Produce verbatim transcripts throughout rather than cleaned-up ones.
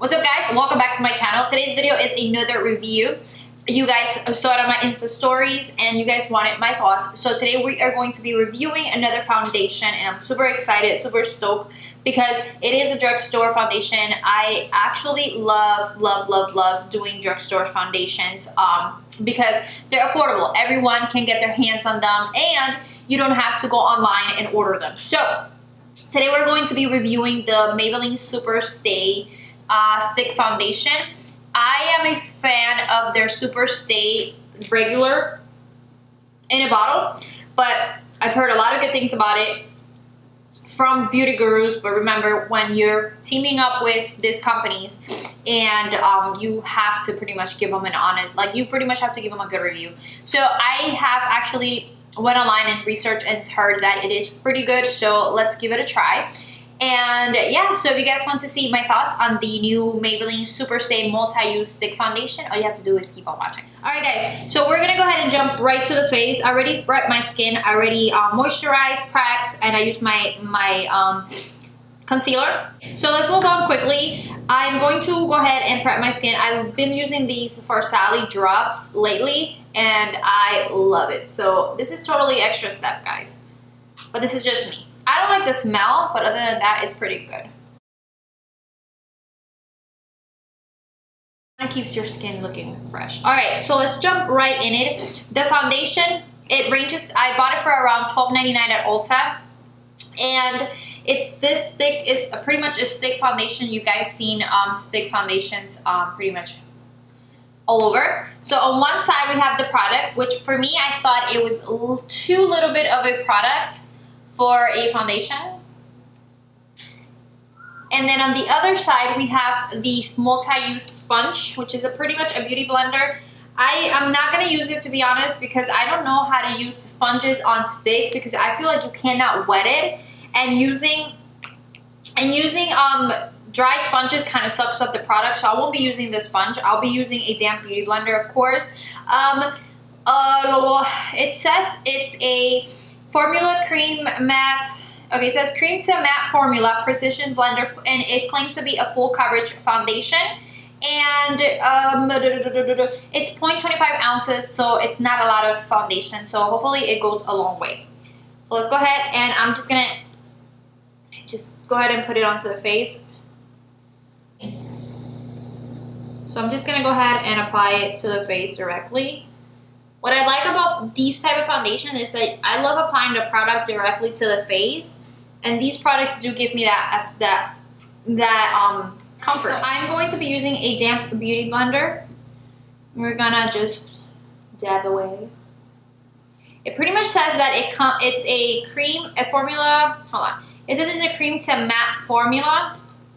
What's up guys, welcome back to my channel. Today's video is another review. You guys saw it on my Insta stories and you guys wanted my thoughts. So today we are going to be reviewing another foundation and I'm super excited, super stoked because it is a drugstore foundation. I actually love, love, love, love doing drugstore foundations um, because they're affordable. Everyone can get their hands on them and you don't have to go online and order them. So today we're going to be reviewing the Maybelline Superstay uh, Stick Foundation. I am a fan of their Superstay regular in a bottle, but I've heard a lot of good things about it from beauty gurus. But remember, when you're teaming up with these companies and um, you have to pretty much give them an honest, like you pretty much have to give them a good review. So I have actually went online and researched and heard that it is pretty good, so let's give it a try. And yeah, so if you guys want to see my thoughts on the new Maybelline Superstay Multi-Use Stick Foundation, all you have to do is keep on watching. Alright guys, so we're gonna go ahead and jump right to the face. I already prepped my skin, I already uh, moisturized, prepped, and I used my, my um, concealer. So let's move on quickly. I'm going to go ahead and prep my skin. I've been using these for Sally drops lately and I love it. So this is totally extra step guys, but this is just me. I don't like the smell, but other than that, it's pretty good. It keeps your skin looking fresh. All right, so let's jump right in it. The foundation, it ranges, I bought it for around twelve ninety-nine at Ulta. And it's this stick is a, pretty much a stick foundation. You guys seen um, stick foundations um, pretty much all over. So on one side we have the product, which for me, I thought it was too little bit of a product for a foundation. And then on the other side we have the multi-use sponge, which is a pretty much a beauty blender. I am not going to use it, to be honest, because I don't know how to use sponges on sticks because I feel like you cannot wet it, and using and using um dry sponges kind of sucks up the product, so I won't be using the sponge. I'll be using a damp beauty blender, of course. Um, uh, it says it's a formula cream matte. Okay, it says cream to matte formula precision blender, and it claims to be a full coverage foundation. And um, it's zero point two five ounces, so it's not a lot of foundation. So hopefully it goes a long way. So let's go ahead and I'm just gonna just go ahead and put it onto the face. So I'm just gonna go ahead and apply it to the face directly. What I like about these type of foundation is that I love applying the product directly to the face, and these products do give me that as that that um comfort. So I'm going to be using a damp beauty blender. We're gonna just dab away. It pretty much says that it com it's a cream, a formula. Hold on. It says it's a cream to matte formula.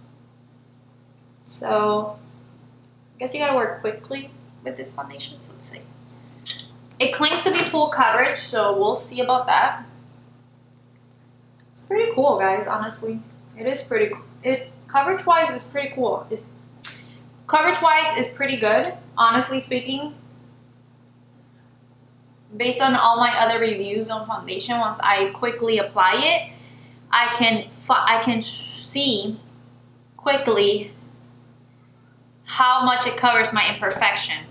So I guess you gotta work quickly with this foundation. So let's see. It claims to be full coverage, so we'll see about that. It's pretty cool, guys, honestly. It is pretty cool. It coverage-wise is pretty cool. It's, coverage-wise is pretty good, honestly speaking. Based on all my other reviews on foundation, once I quickly apply it, I can I can see quickly how much it covers my imperfections.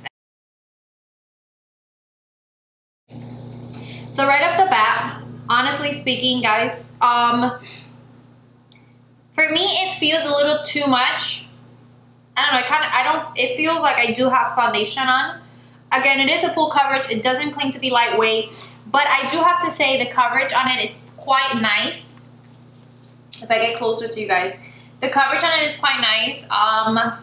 So right off the bat, honestly speaking, guys, um, for me it feels a little too much. I don't know, it kind of, I don't, it feels like I do have foundation on. Again, it is a full coverage. It doesn't claim to be lightweight, but I do have to say the coverage on it is quite nice. If I get closer to you guys, the coverage on it is quite nice. Um,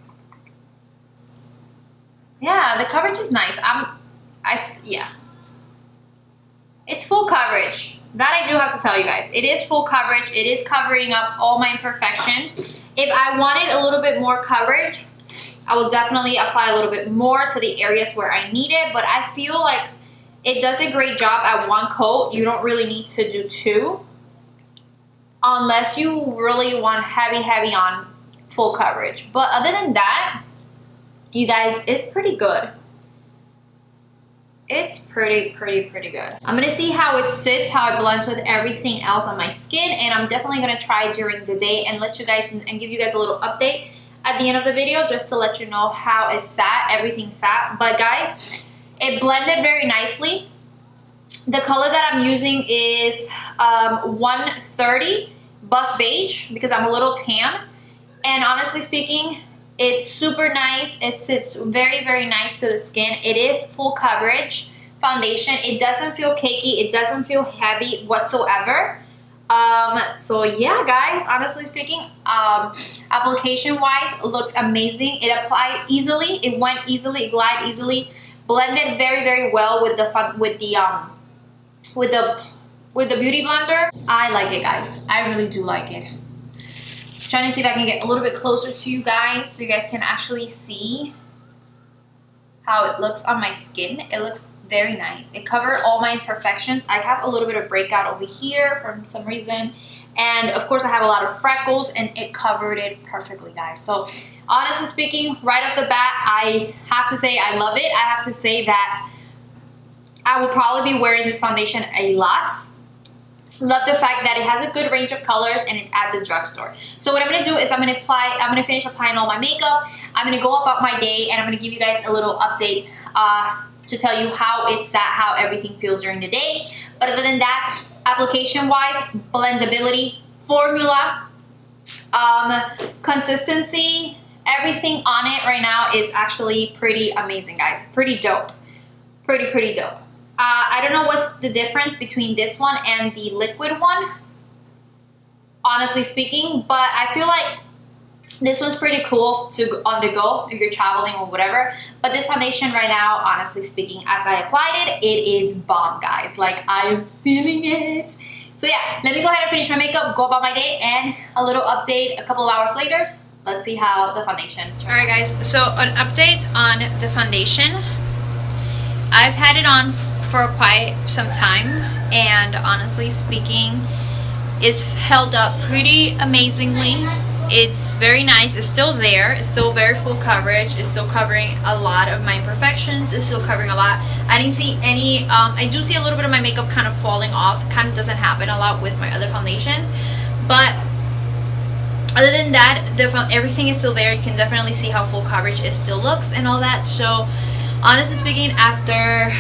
yeah, the coverage is nice. I'm, I, yeah. It's full coverage. That I do have to tell you guys. It is full coverage. It is covering up all my imperfections. If I wanted a little bit more coverage, I will definitely apply a little bit more to the areas where I need it. But I feel like it does a great job at one coat. You don't really need to do two. Unless you really want heavy, heavy on full coverage. But other than that, you guys, it's pretty good. It's pretty, pretty, pretty good. I'm gonna see how it sits, how it blends with everything else on my skin, and I'm definitely gonna try during the day and let you guys, and give you guys a little update. at the end of the video just to let you know how it sat, everything sat. But guys, it blended very nicely. The color that I'm using is um, one thirty Buff Beige because I'm a little tan. And honestly speaking, it's super nice. It sits very, very nice to the skin. It is full coverage foundation. It doesn't feel cakey. It doesn't feel heavy whatsoever. Um, so yeah, guys, honestly speaking, um, application-wise, looks amazing. It applied easily. It went easily. It glided easily. Blended very, very well with the fun, with the um, with the with the beauty blender. I like it, guys. I really do like it. Trying to see if I can get a little bit closer to you guys so you guys can actually see how it looks on my skin. It looks very nice. It covered all my imperfections. I have a little bit of breakout over here for some reason. And of course I have a lot of freckles and it covered it perfectly, guys. So honestly speaking, right off the bat, I have to say I love it. I have to say that I will probably be wearing this foundation a lot. Love the fact that it has a good range of colors and it's at the drugstore. So what I'm gonna do is I'm gonna apply, I'm gonna finish applying all my makeup. I'm gonna go about my day and I'm gonna give you guys a little update uh, to tell you how it's sat, how everything feels during the day. But other than that, application-wise, blendability, formula, um, consistency, everything on it right now is actually pretty amazing, guys. Pretty dope. Pretty, pretty dope. Uh, I don't know what's the difference between this one and the liquid one, honestly speaking, but I feel like this one's pretty cool to on the go if you're traveling or whatever. But this foundation right now, honestly speaking, as I applied it, it is bomb, guys. Like, I am feeling it. So yeah, let me go ahead and finish my makeup, go about my day, and a little update a couple of hours later. Let's see how the foundation turns. All right, guys, so an update on the foundation. I've had it on for quite some time, and honestly speaking, it's held up pretty amazingly. It's very nice. It's still there. It's still very full coverage. It's still covering a lot of my imperfections. It's still covering a lot. I didn't see any, um, I do see a little bit of my makeup kind of falling off. Kind of doesn't happen a lot with my other foundations, but other than that, the everything is still there. You can definitely see how full coverage it still looks and all that. So honestly speaking, after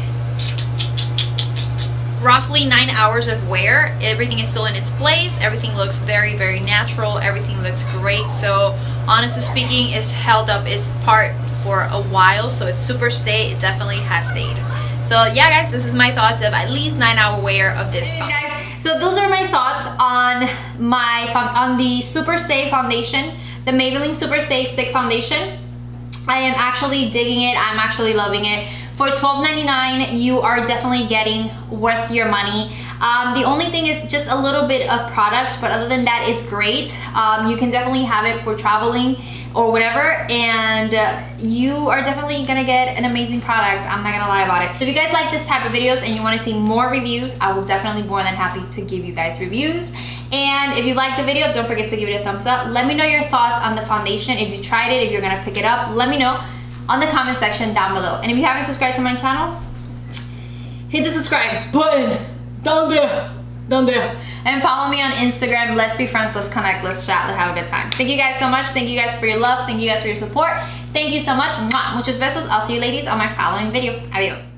roughly nine hours of wear, everything is still in its place. Everything looks very, very natural. Everything looks great. So honestly speaking, it's held up its part for a while. So it's super stay. It definitely has stayed. So yeah, guys, this is my thoughts of at least nine hour wear of this foundation. Hey guys, so those are my thoughts on my on the Superstay foundation, the Maybelline Superstay Stick Foundation. I am actually digging it. I'm actually loving it. For twelve ninety-nine, you are definitely getting worth your money. Um, the only thing is just a little bit of product, but other than that, it's great. Um, you can definitely have it for traveling or whatever, and uh, you are definitely gonna get an amazing product. I'm not gonna lie about it. If you guys like this type of videos and you wanna see more reviews, I will definitely be more than happy to give you guys reviews. And if you like the video, don't forget to give it a thumbs up. Let me know your thoughts on the foundation. If you tried it, if you're gonna pick it up, let me know on the comment section down below. And if you haven't subscribed to my channel, hit the subscribe button down there, down there. And follow me on Instagram. Let's be friends, let's connect, let's chat, let's have a good time. Thank you guys so much. Thank you guys for your love. Thank you guys for your support. Thank you so much. Muchos besos. I'll see you ladies on my following video. Adios.